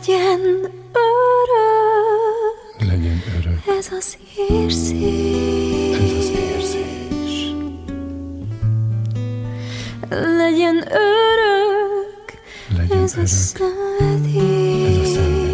Legyen örök, legyen örök ez az érzés, ez az érzés. legyen örök, Legyen ez a örök szenvedély. ez a szenvedély.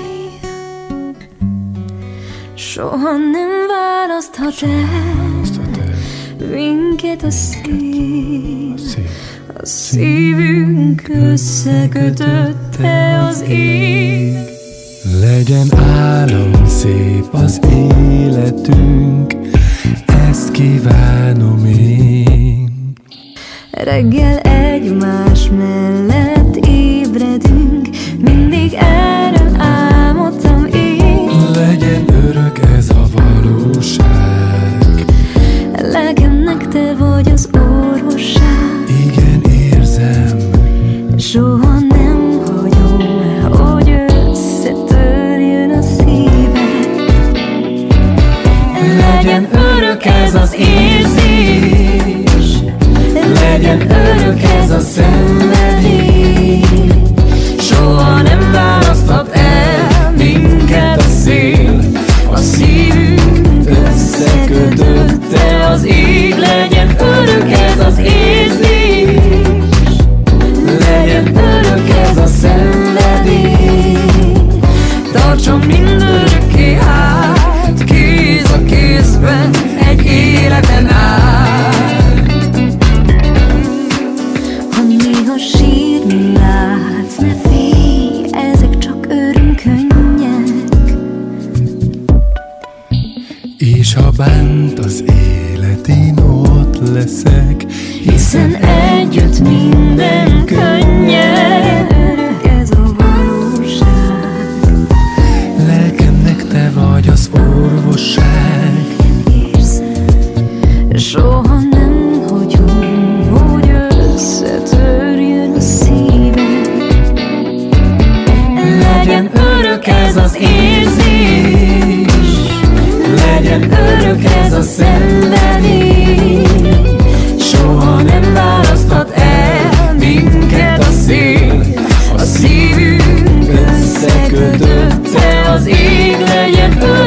Soha nem választhat el Oszthat el minket a szív, a szív. a szívünk összekötötte az ég. Legyen álom szép az életünk, ezt kívánom én. Reggel egymás mellett ébredünk, mindig erről álmodtam én. Legyen örök ez a valóság, Lelkemnek te vagy az orvosság. igen érzem, Soha nem hagyom, hogy összetörjön a szíved. Legyen örök ez az érzés, legyen örök ez a szenvedély. Soha nem választhat el minket a szél, a szívünk összekötötte az ég. Legyen örök ez az érzés, legyen örök ez a szenvedély. Tartson mindörökké át, kéz a kézben, egy életen át. Ha néha sírni látsz, ne félj, ezek csak örömkönnyek. és ha bánt az élet, én ott leszek, Hiszen együtt minden könnyed. Örök ez a valóság, lelkemnek te vagy az orvosság. érzem. Soha nem hagyom, hogy összetörjön a szíved. Legyen örök ez az érzés, legyen örök ez a szenvedély. Soha nem választhat el minket a szél, a szívünk összekötötte az ég. Legyen örök